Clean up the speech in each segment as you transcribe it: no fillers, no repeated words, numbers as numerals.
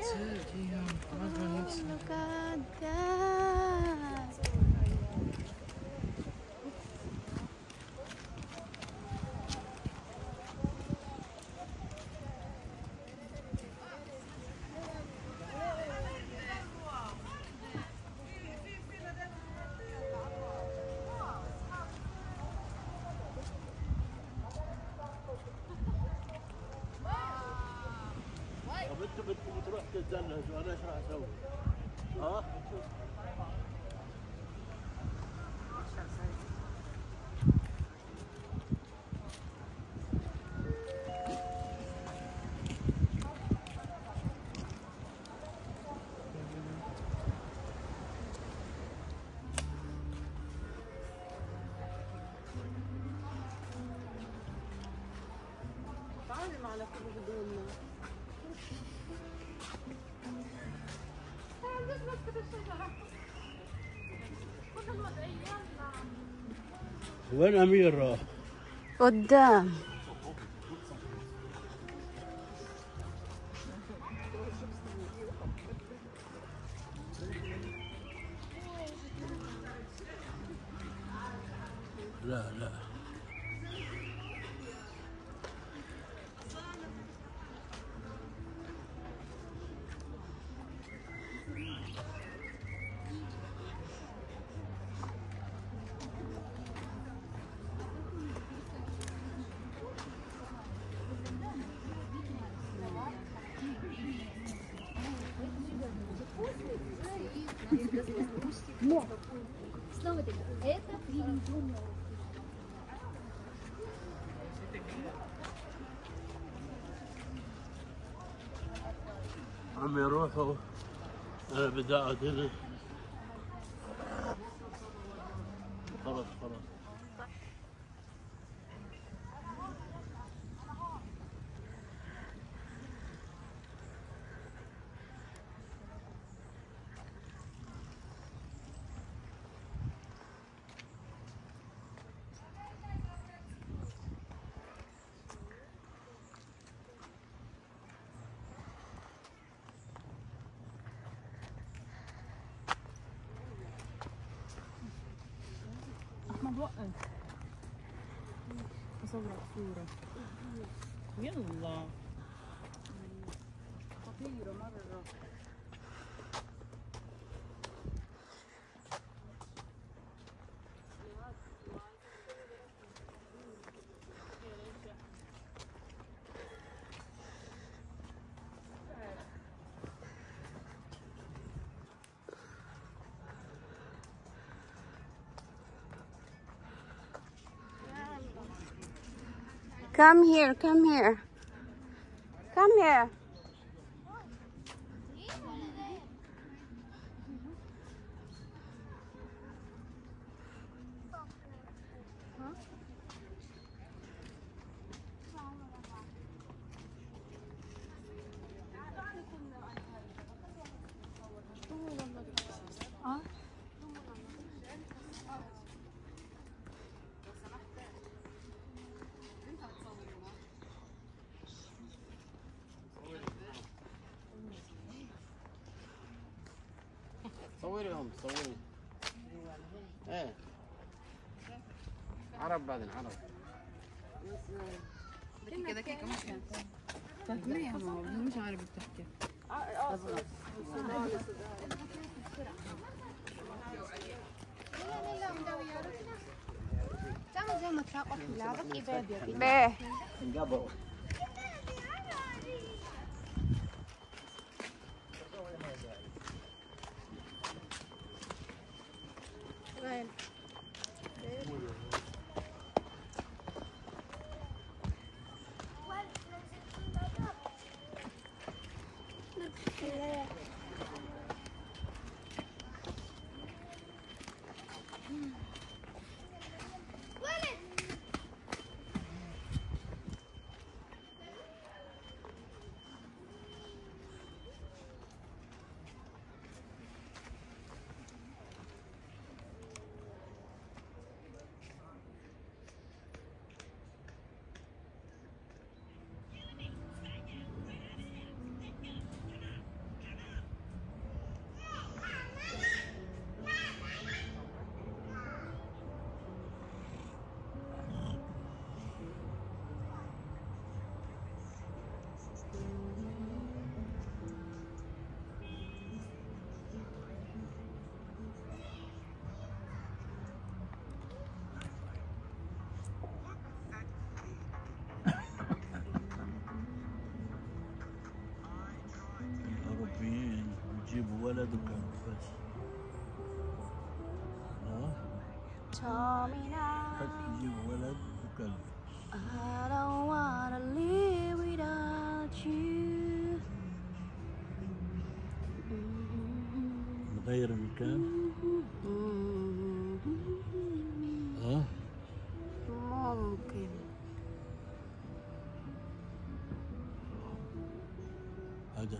Look at that. طب انتوا بتروح تتزلزلوا انا ايش راح اسوي؟ ها؟ تعالي معنا كل هدومنا. وين امير راح؟ قدام. لا لا عم يروحوا انا بدي اقعد هنا خلاص خلاص احمد وقف اصورك صورة. يلا خطيرة مرة. Come here, come here. Come here. صوريهم صوري. ايه عرب بعدين عرب. كده كيكة ممكن تهميها مش عارف بتحكي. تعمل زي ما تلاقوا في لعبك إبادة. بيه. وين؟ دكان بس. Tomina, تجيب ولد وكلب. I don't wanna live without you. نغير المكان. ممكن. هذا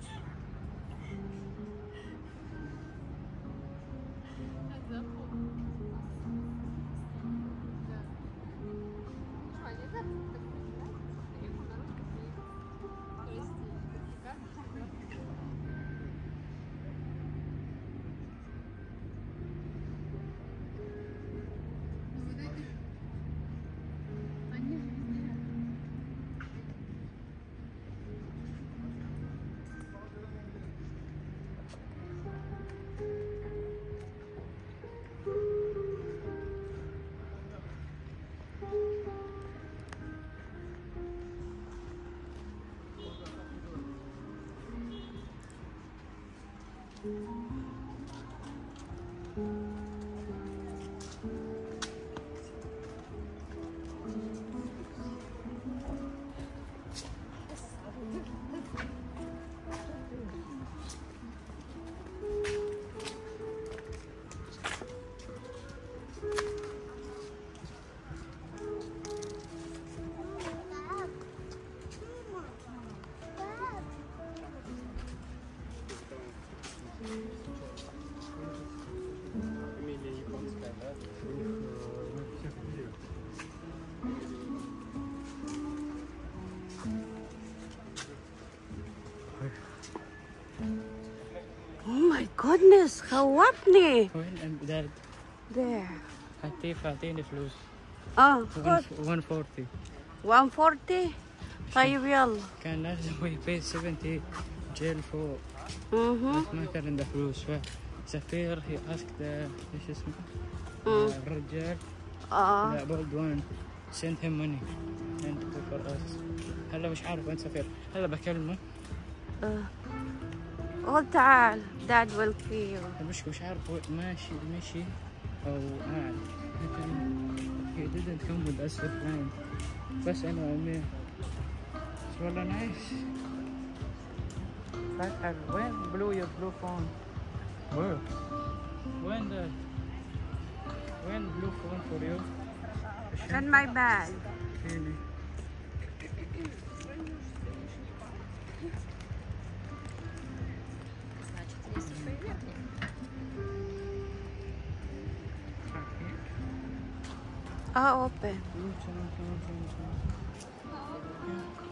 Oh my goodness, خوفني. وين داد؟ There. أعطيني فلوس. خذ 140. 140. طيب يلا. كان لازم يبي 70 جيل فوق. بس ما كان عنده فلوس فسفير هي asked ايش اسمه؟ الرجال. لا bold one send him money and for us. هلا مش عارف وين سفير. هلا بكلمه. قول تعال. Dad will see you. المشكلة مش عارف مشي أو ما أعرف. He didn't come with us offline. بس أنا وأمي. بس والله nice. فاتح وين your blue phone? Where? وين blue phone for you? In my bag. فيني. Open.